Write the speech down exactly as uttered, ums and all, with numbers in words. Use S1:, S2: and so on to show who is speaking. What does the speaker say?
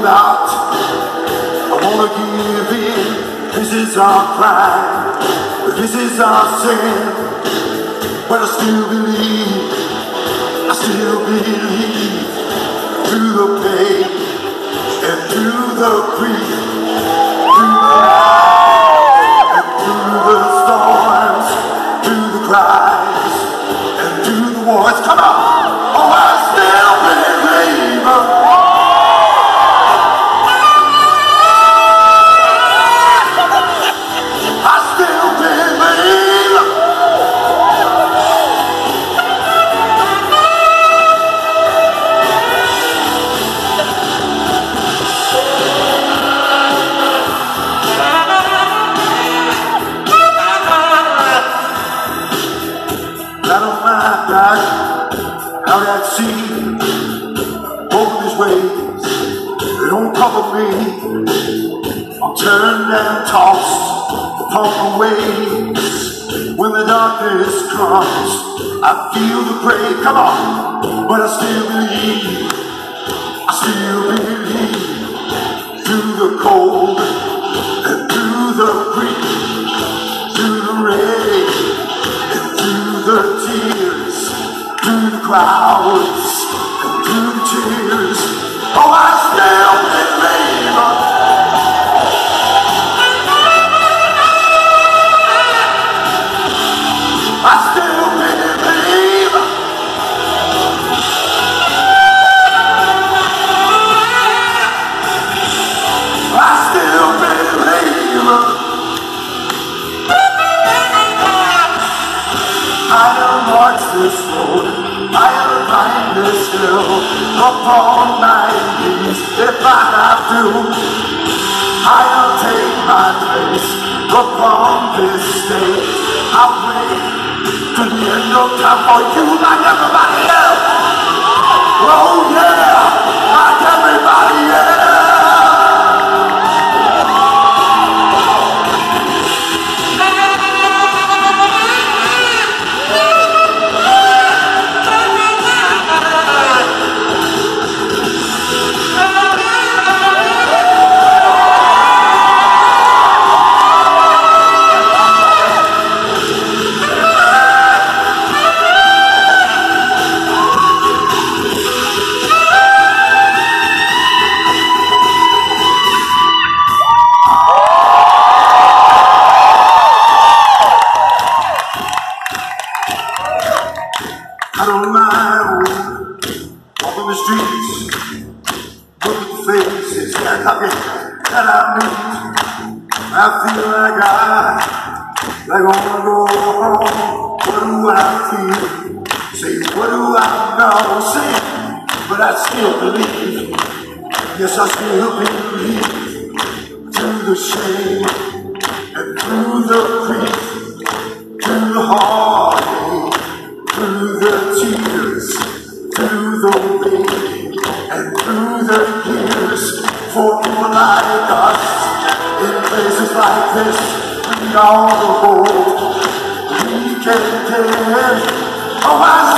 S1: give out, I wanna give in. This is our crime, this is our sin. But I still believe, I still believe. Through the pain and through the grief, through the night and through the storms, through the cries and through the wars. Come on! Oh, I still believe. I still believe. I don't mind back out at sea, over these waves, they don't cover me. I'm turned and tossed upon the waves. When the darkness comes, I feel the grave. Come on, but I still believe, I still believe. Through the cold and through the grief, through the rain, the tears, through the crowds, and through the tears. Oh, I still believe. I still believe. I still believe. I will march this road, I will climb this hill, upon my knees if I have to. I'll take my place upon this stage. I'll wait to the end of time for you like everybody else. Oh yeah, like everybody else. I don't mind walking the streets, look at the faces that I meet, that I meet. I feel like I, like I wanna go home. What do I feel? Say, what do I know? Say, but I still believe. Yes, I still believe. Through the shame and through the grief, through the heartache, through the tears, through the rain, and through the years. For people like us, in places like this, we are the hope we can give. Oh, I